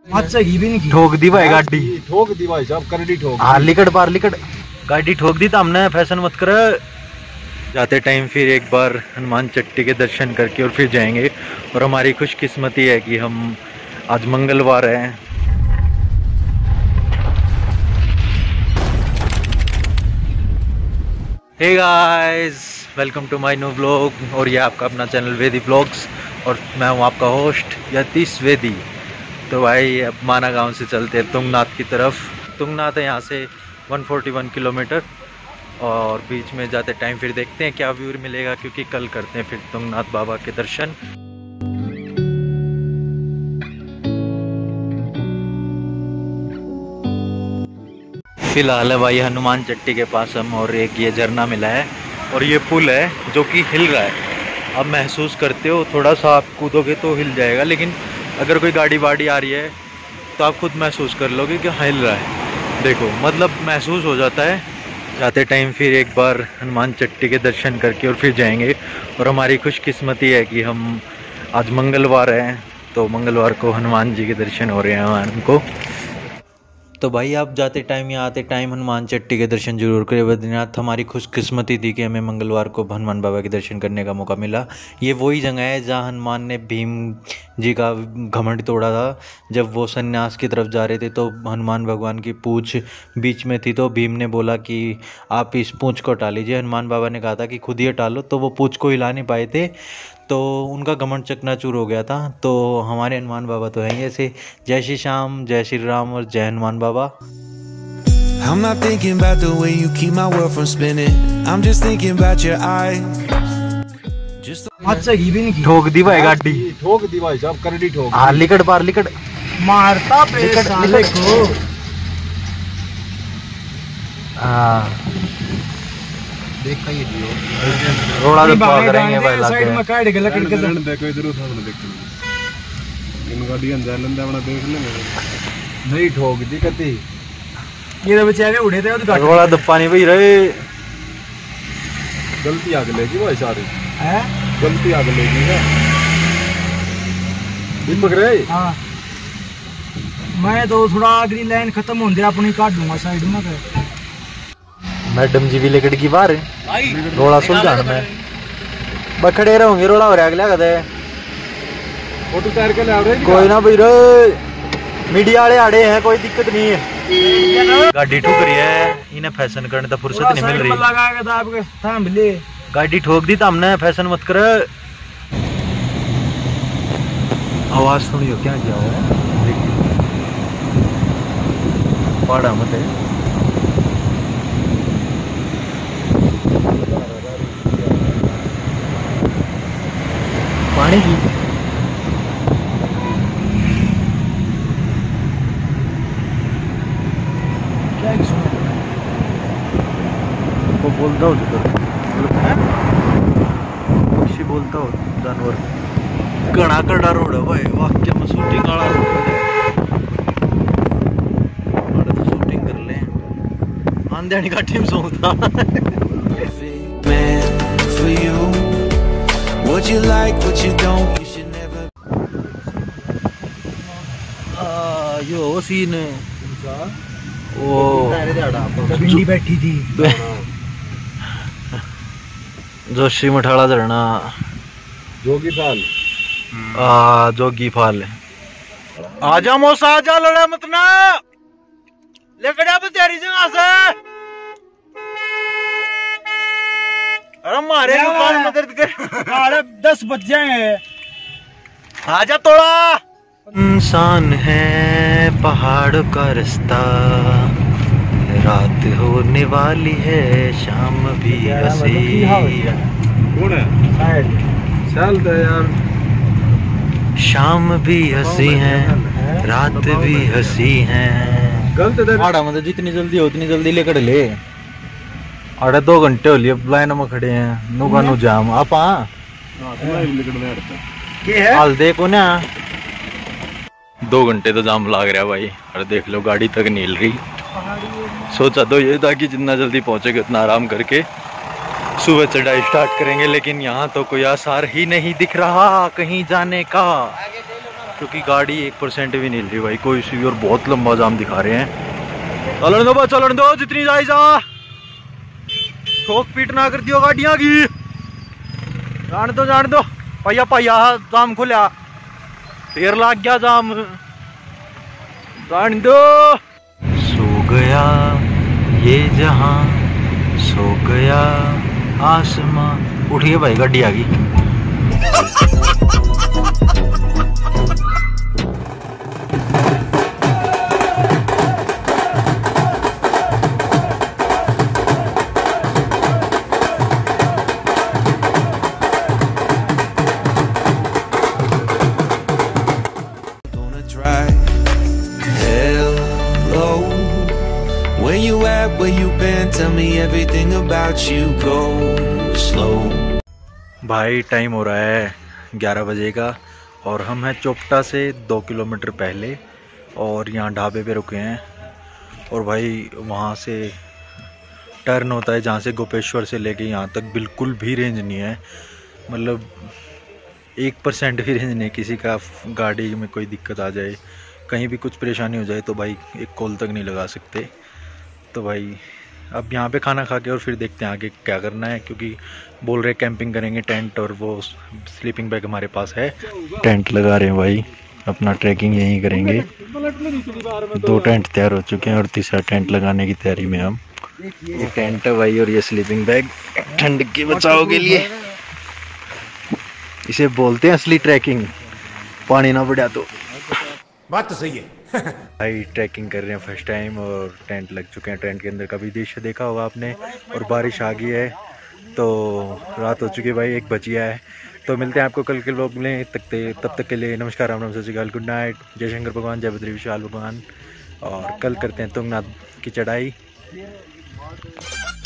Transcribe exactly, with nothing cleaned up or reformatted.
सही भी नहीं ठोक दी भाई गाड़ी, ठोक दी भाई साहब, करडी ठोक। हाँ लिकट बार लिकट गाड़ी ठोक दी तो हमने, फैशन मत कर। जाते टाइम फिर एक बार हनुमान चट्टी के दर्शन करके और फिर जाएंगे। और हमारी खुशकिस्मती है कि हम आज मंगलवार है। Hey guys, welcome to my new vlog. और ये आपका अपना चैनल वेदी व्लॉग्स और मैं हूँ आपका होस्ट यतीश वेदी। तो भाई अब माना गांव से चलते हैं तुंगनाथ की तरफ। तुंगनाथ है यहाँ से एक सौ इकतालीस किलोमीटर और बीच में जाते टाइम फिर देखते हैं क्या व्यू मिलेगा, क्योंकि कल करते हैं फिर तुंगनाथ बाबा के दर्शन। फिलहाल है भाई हनुमान चट्टी के पास हम, और एक ये झरना मिला है और ये पुल है जो कि हिल रहा है। अब महसूस करते हो, थोड़ा सा आप कूदोगे तो हिल जाएगा, लेकिन अगर कोई गाड़ी वाड़ी आ रही है तो आप खुद महसूस कर लोगे कि हिल रहा है। देखो मतलब महसूस हो जाता है। जाते टाइम फिर एक बार हनुमान चट्टी के दर्शन करके और फिर जाएंगे। और हमारी खुशकिस्मती है कि हम आज मंगलवार है, तो मंगलवार को हनुमान जी के दर्शन हो रहे हैं हमको। तो भाई आप जाते टाइम या आते टाइम हनुमान चट्टी के दर्शन जरूर करें। बद्रीनाथ हमारी खुशकिस्मती थी कि हमें मंगलवार को हनुमान बाबा के दर्शन करने का मौका मिला। ये वही जगह है जहाँ हनुमान ने भीम जी का घमंड तोड़ा था। जब वो सन्यास की तरफ जा रहे थे तो हनुमान भगवान की पूंछ बीच में थी, तो भीम ने बोला कि आप इस पूंछ को हटा लीजिए। हनुमान बाबा ने कहा था कि खुद ही हटा लो, तो वो पूंछ को हिला नहीं पाए थे, तो उनका घमंड चकनाचूर हो गया था। तो हमारे हनुमान बाबा तो हैं ऐसे। जय श्री श्याम, जय श्री राम और जय हनुमान बाबा। I'm not thinking about the way you keep my world from spinning. I'm just thinking about your eyes. Just सही भी नहीं ठोक दी भाई गाड़ी, ठोक दी भाई साहब, करडी ठोक। हाँ लिकट बार लिकट मारता पे साले को। हाँ देखा ये दियो रोड़ा तो पार करेंगे भाई। साइड में काट के लकड़ के देखो इधर उठा के देखो इन गाड़ियां अंदर लंदा बना देख ले। नहीं ठोक दी कती, ये तो बेचारे उड़े थे तो रोड़ा तो पानी भी रहे। गलती आग लेगी भाई सारी है, गलती आग लेगी है दीपक रे। हां मैं तो थोड़ा अगली लाइन खत्म होंदे अपनी काट दूंगा साइड में। मैडम जी भी लेकड़ की बाहर रोड़ा सुलझान में बखड़े रहोगे। रोड़ा हो रहा अगला कदे फोटो तैयार कर ले कोई ना भाई रे, मीडिया वाले आड़े हैं, कोई दिक्कत नहीं है। गाड़ी ठोक रही है, इन्हें फैशन करने तो फुर्सत नहीं मिल रही। लगा के आपके थाम ले गाड़ी ठोक दी तो हमने, फैशन मत कर। आवाज सुनियो क्या किया हुआ है, पहाड़ा मत है। पानी की क्या वो बोलता हो पक्षी बोलता हो जानवर घना कड़ा रोड है भाई। वाक्य में शूटिंग वाला रोड है, तो शूटिंग कर ले आंधी का टीम सोता। what you like, what you don't, you should never. आ यो सीन वो भिंडी बैठी थी जोशी मठाड़ा झरना, जोगी फाल। आ जोगी फाल। आजा मौसा आजा, लड़ा मत ना, लेकर जा तेरी जगह से। अरे मारे दुकान में दर्द कर। अरे दस बज जाए, आजा तोड़ा। इंसान है पहाड़ का रास्ता, रात होने वाली है शाम भी हंसी। कौन है चल दे यार। शाम भी हंसी है, रात भी हंसी है। गलत पहाड़ा मतलब जितनी जल्दी हो उतनी जल्दी लेकर ले। अरे दो घंटे हो लिए लाइन में खड़े हैं, नुका नु जाम आप हाल देखो ना। दो घंटे तो जाम लग रहा भाई। अरे देख लो गाड़ी तक नहीं हिल रही। सोचा तो ये था कि जितना जल्दी पहुंचेगा उतना आराम करके सुबह चढ़ाई स्टार्ट करेंगे, लेकिन यहाँ तो कोई आसार ही नहीं दिख रहा कहीं जाने का। क्योंकि गाड़ी एक परसेंट भी नहीं हिल रही भाई कोई सी भी, और बहुत लंबा जाम दिखा रहे हैं। चलन दो बस, चलन दो जितनी जाए जा, ठोक पीट ना कर दियो गाड़ियां की। जान दो जान दो, पहिया पहिया जाम खुला, ढेर लाग गया जाम, जान दो। सो गया ये जहां, सो गया आसमां। उठिए भाई गाड़ी आ गई। Gonna try. Hello, where you at? Where you been? Tell me everything about you. Go slow. भाई टाइम हो रहा है ग्यारह बजे का और हम हैं चोपटा से दो किलोमीटर पहले और यहाँ ढाबे पे रुके हैं। और भाई वहाँ से टर्न होता है जहाँ से गोपेश्वर से लेके यहाँ तक बिल्कुल भी रेंज नहीं है, मतलब एक परसेंट भी रेंज नहीं। किसी का गाड़ी में कोई दिक्कत आ जाए, कहीं भी कुछ परेशानी हो जाए तो भाई एक कॉल तक नहीं लगा सकते। तो भाई अब यहाँ पे खाना खा के और फिर देखते हैं आगे क्या करना है, क्योंकि बोल रहे कैंपिंग करेंगे, टेंट और वो स्लीपिंग बैग हमारे पास है। टेंट लगा रहे हैं भाई, अपना ट्रैकिंग यहीं करेंगे। दो टेंट तैयार हो चुके हैं और तीसरा टेंट लगाने की तैयारी में हम। ये टेंट है भाई और ये स्लीपिंग बैग ठंड के बचाव के लिए। इसे बोलते हैं असली ट्रैकिंग, पानी ना बढ़ा तो। बात तो सही है। भाई ट्रैकिंग कर रहे हैं फर्स्ट टाइम और टेंट लग चुके हैं। टेंट के अंदर का भी दृश्य देखा होगा आपने। और बारिश आ गई है तो रात हो चुकी है भाई, एक बजिया है। तो मिलते हैं आपको कल के व्लॉग में, तक तब तक के लिए नमस्कार, राम राम, सत श्री अकाल, गुड नाइट, जय शंकर भगवान, जय बद्री विशाल भगवान। और कल करते हैं तुंगनाथ की चढ़ाई।